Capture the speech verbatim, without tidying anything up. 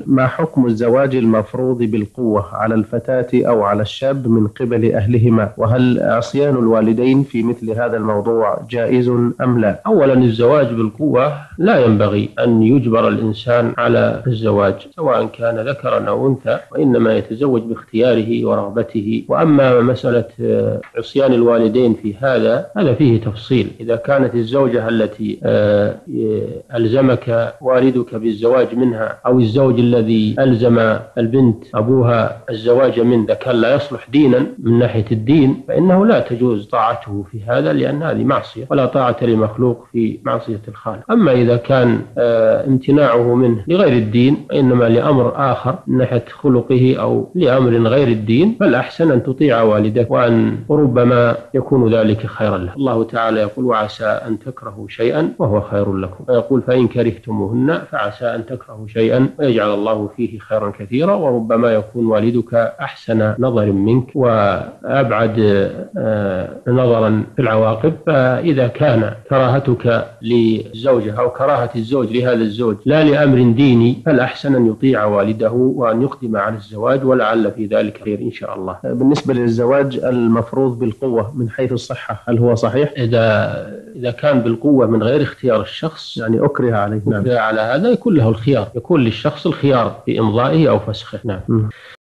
ما حكم الزواج المفروض بالقوة على الفتاة أو على الشاب من قبل أهلهما؟ وهل عصيان الوالدين في مثل هذا الموضوع جائز أم لا؟ أولا، الزواج بالقوة لا ينبغي أن يجبر الإنسان على الزواج سواء كان ذكرا أو أنثى، وإنما يتزوج باختياره ورغبته. وأما مسألة عصيان الوالدين في هذا هذا فيه تفصيل. إذا كانت الزوجة التي ألزمك والدك بالزواج منها أو الزوج الذي ألزم البنت أبوها الزواج منه إذا كان لا يصلح دينا من ناحية الدين فإنه لا تجوز طاعته في هذا، لأن هذه معصية ولا طاعة لمخلوق في معصية الخالق. أما إذا كان امتناعه منه لغير الدين إنما لأمر آخر من ناحية خلقه أو لأمر غير الدين، فالأحسن أن تطيع والدك، وأن ربما يكون ذلك خيرا له. الله تعالى يقول: وعسى أن تكرهوا شيئا وهو خير لكم، ويقول: فإن كرهتموهن فعسى أن تكرهوا شيئا ويجعل الله فيه خيرا كثيرا. وربما يكون والدك أحسن نظر منك وأبعد نظرا في العواقب. فإذا كان كراهتك للزوجة أو كراهة الزوج لهذا الزوج لا لأمر ديني فالأحسن أن يطيع والده وأن يقدم على الزواج، ولعل في ذلك خير إن شاء الله. بالنسبة للزواج المفروض بالقوة من حيث الصحة، هل هو صحيح؟ إذا إذا كان بالقوة من غير اختيار الشخص، يعني أكره عليه، أكره على هذا، يكون له الخيار، يكون للشخص الخيار في إمضائه أو فسخه. نعم.